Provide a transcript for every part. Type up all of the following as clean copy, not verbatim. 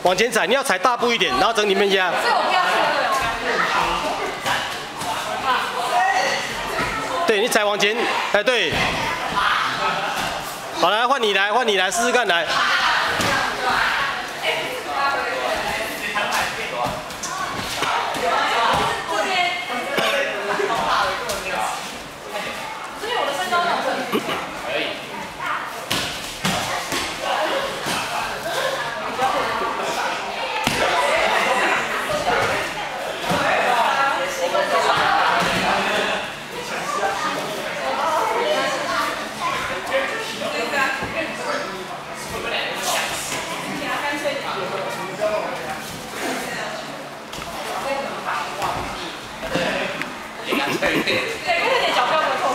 往前踩，你要踩大步一点，然后整里面压。 所以我不要说对你踩往前，哎对。好来换你来试试看来。 对，有点脚不要痛。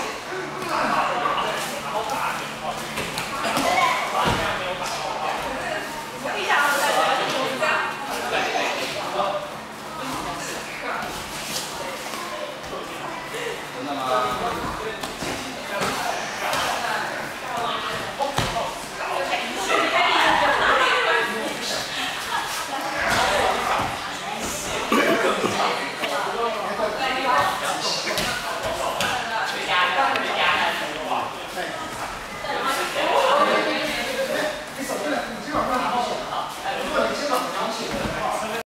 地下真的吗？